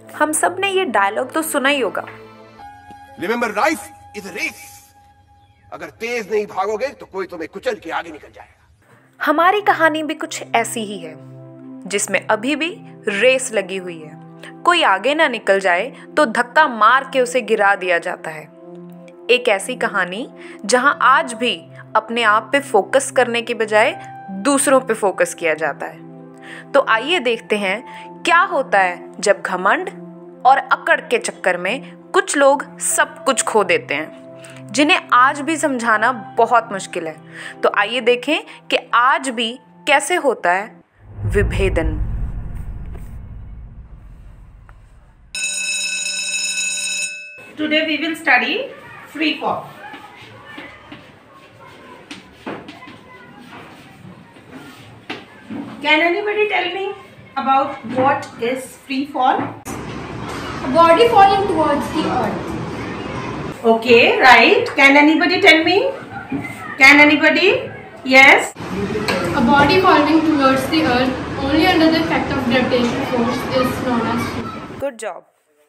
हम सब ने ये डायलॉग तो सुना ही होगा। Remember, life is a race. अगर तेज नहीं भागोगे तो कोई तुम्हें कुचल के आगे निकल जाएगा। हमारी कहानी भी कुछ ऐसी ही है, जिसमें अभी भी रेस लगी हुई है। कोई आगे ना निकल जाए तो धक्का मार के उसे गिरा दिया जाता है। एक ऐसी कहानी जहां आज भी अपने आप पे फोकस करने के बजाय दूसरों पे फोकस किया जाता है। तो आइए देखते हैं क्या होता है जब घमंड और अकड़ के चक्कर में कुछ लोग सब कुछ खो देते हैं, जिन्हें आज भी समझाना बहुत मुश्किल है। तो आइए देखें कि आज भी कैसे होता है विभेदन। Today we will study free fall. Can anybody tell me about what is free fall? A body falling towards the earth. Okay, right. Can anybody tell me? Can anybody? Yes. A body falling towards the earth only under the effect of gravitational force is known as free fall. Good job.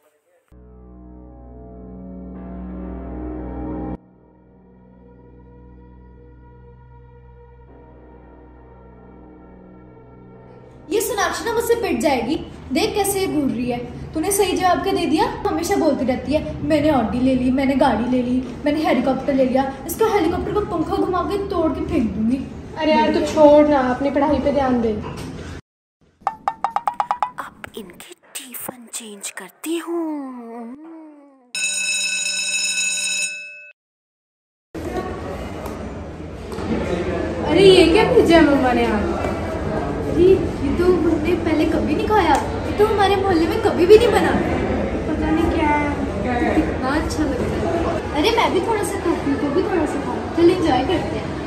ये सोनाक्षी ना मुझसे पिट जाएगी। देख कैसे ये घूर रही है। तूने सही जवाब क्या दे दिया? हमेशा बोलती रहती है मैंने ऑडी ले ली, मैंने गाड़ी ले ली, मैंने हेलीकॉप्टर ले लिया। इसका हेलीकॉप्टर का पंखा घुमा के तोड़ के फेंक दूंगी। अरे यार तू छोड़ ना, अपनी पढ़ाई पे ध्यान दे। अब इनकी टिफिन चेंज करती हूँ। अरे ये क्या भेजा मम्मा ने आज? ये तो हमने पहले कभी नहीं खाया। ये तो हमारे मोहल्ले में कभी भी नहीं बना। पता नहीं क्या है, कितना अच्छा लगता है। अरे मैं भी थोड़ा सा खाती हूँ, तो भी थोड़ा सा खाओ। चल एंजॉय करते हैं।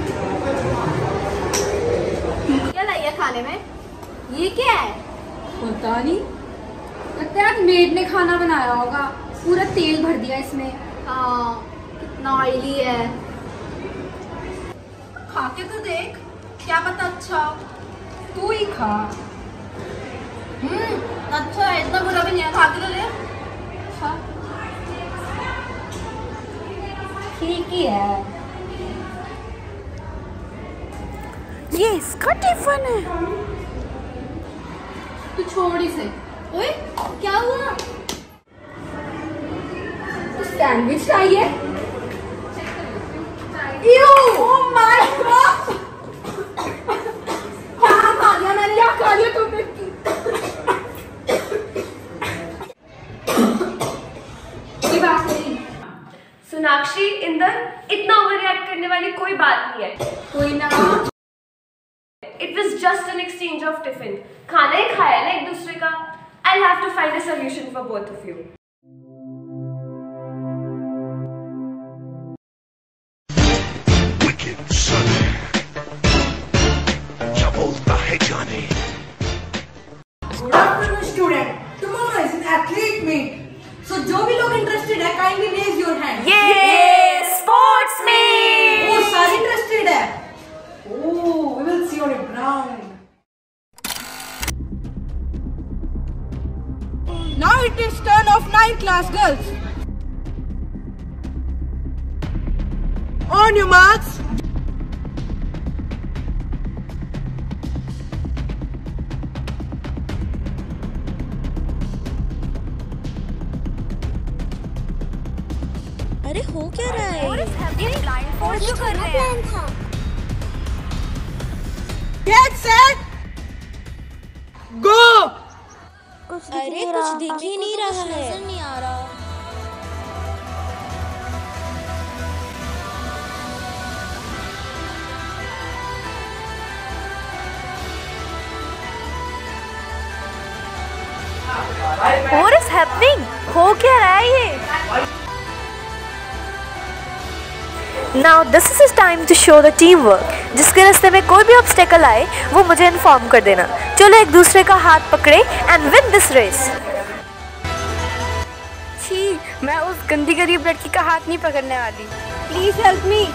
क्या लाइए खाने में? ये क्या है? पता नहीं, लगता है मेड ने खाना बनाया होगा। पूरा तेल भर दिया इसमें। हाँ, कितना ऑयली है। खा के तो देख, क्या पता अच्छा। तू ही खा। अच्छा है, इतना बुरा भी नहीं है। खा के तो ले। खा। ठीक ही है। ये इसका टिफिन है। तू छोड़ ही से। ओए, क्या हुआ? तू सैंडविच चाहिए? Oh my God! खा लिया मैंने, या खा लिया तुमने? ये बात नहीं। सोनाक्षी, इंदर, इतना ओवर रिएक्ट करने वाली कोई बात नहीं है। कोई ना। It was just an exchange of tiffin. खाना ही खाया ना एक दूसरे का। I'll have to find a solution for both of you. Wicked son. क्या बोलता है जाने? Good afternoon, student. Tomorrow is an athlete meet. So जो भी लोग interested है, kindly raise your hand. ये स्पोर्ट्स में। Oh, सारे interested है. Oh, we will see on the ground. Now it is turn of 9th class girls. On your marks. अरे हो क्या रहा है? जो कर रहे हैं। Get set. Go. अरे कुछ दिख ही नहीं रहा है। नजर नहीं आ रहा। What is happening? हो क्या रहा है ये? Now this is his time to show the teamwork. जिसके रास्ते में कोई भी ऑब्स्टेकल आए वो मुझे इन्फॉर्म कर देना। चलो एक दूसरे का हाथ पकड़े एंड विन दिस रेस। छी, मैं उस गंदी गरीब लड़की का हाथ नहीं पकड़ने वाली। Please help me.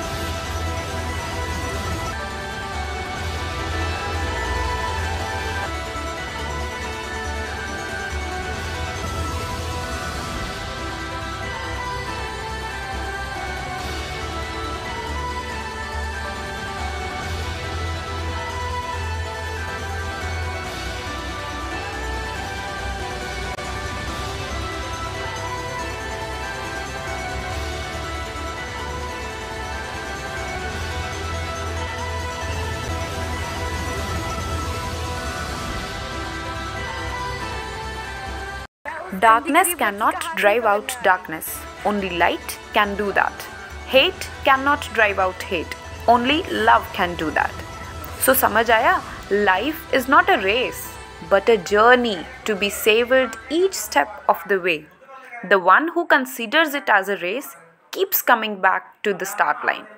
Darkness cannot drive out darkness. Only light can do that. Hate cannot drive out hate. Only love can do that. So समझ आया? Life is not a race, but a journey to be savored each step of the way. The one who considers it as a race keeps coming back to the start line.